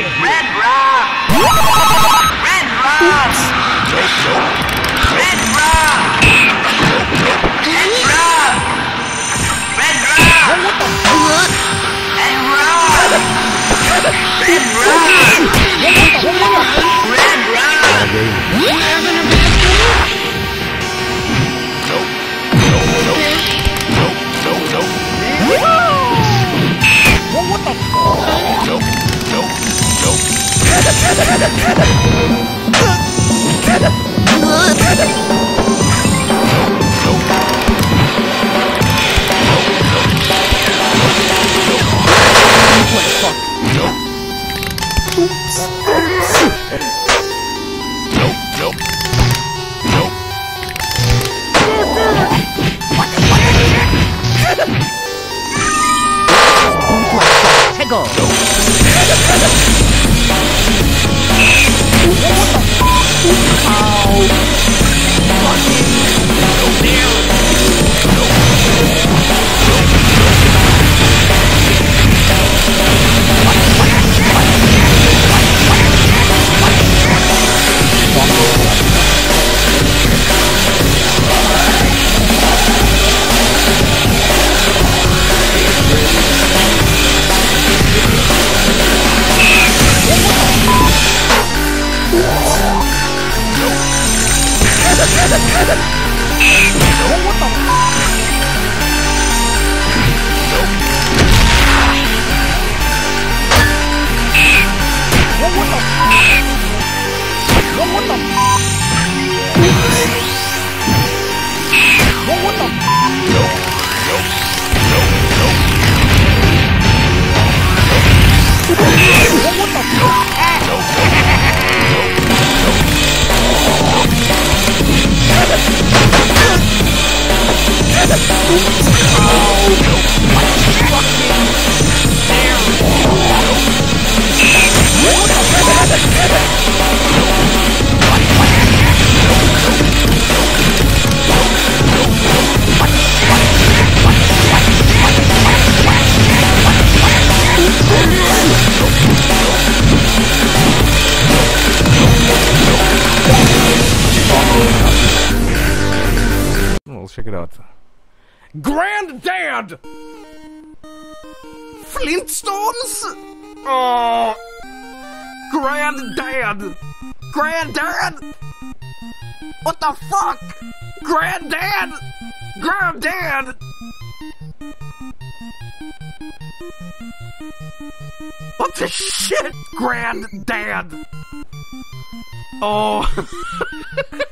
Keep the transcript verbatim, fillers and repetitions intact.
Red rock! Red rock! Red rock! Red rock! Red rock! Red rock! Red rock! Nope. Nope. Nope. Nope. Nope. Nope. What the fuck? Nope. Nope. Nope. Go. Let's check it out. Granddad! Fleentstones? Oh, Granddad! Granddad! What the fuck? Granddad! Granddad! What the shit? Granddad! Oh.